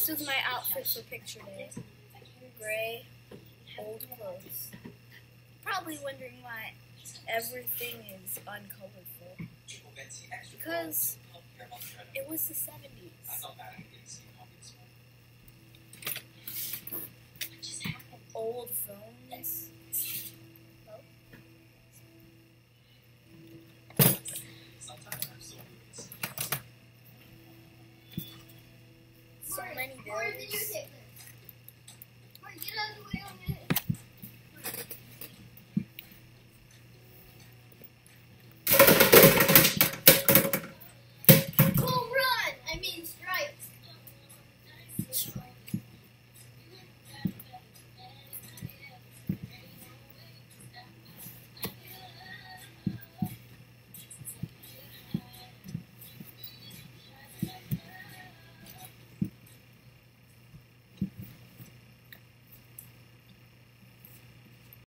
This was my outfit for picture day. Gray, old clothes. Probably wondering why everything is uncolorful. Because it was the 70s. Old phones. So many bills. Where did you take this? Get out of the way.